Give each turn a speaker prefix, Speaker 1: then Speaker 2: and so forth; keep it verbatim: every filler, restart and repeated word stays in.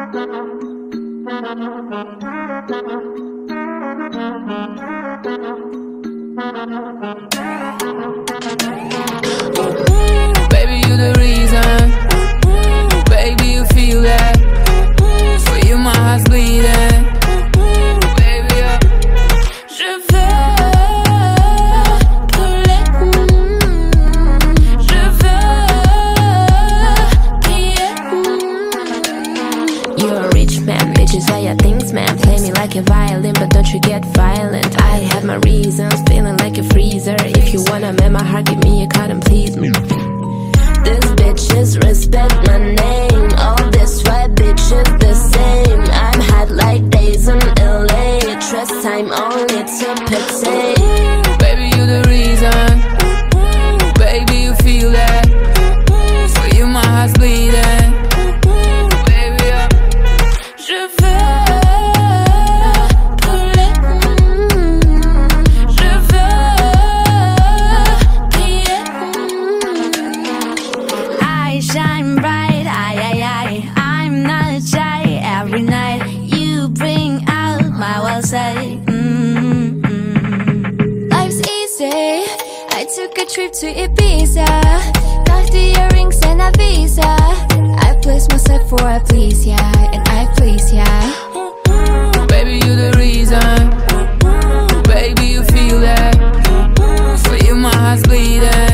Speaker 1: Baby, you the reason. Baby, you feel that. For you, my heart's bleeding. Baby, yeah. Je veux brûler. Je veux briller.
Speaker 2: You're a rich man, bitches are your things, man. Play me like a violin, but don't you get violent. I had my reasons, feeling like a freezer. If you wanna mend my heart, give me a card and please me. This bitches respect my name. All this white bitches the same. I'm hot like days in L A. Trust time only to pay.
Speaker 1: Baby, you the reason. Baby, you feel that. For you, my heart's bleeding. Baby, yeah. Je veux brûler. Je veux briller.
Speaker 3: I shine bright, I, I, I, I'm not shy. Every night you bring out my wild side. Mm-hmm. Life's easy. I took a trip to Ibiza. Cartier rings and a visa. I place myself for a please, yeah, and I please, yeah.
Speaker 1: Baby, you the reason. Baby, you feel that. For you, my heart's bleeding.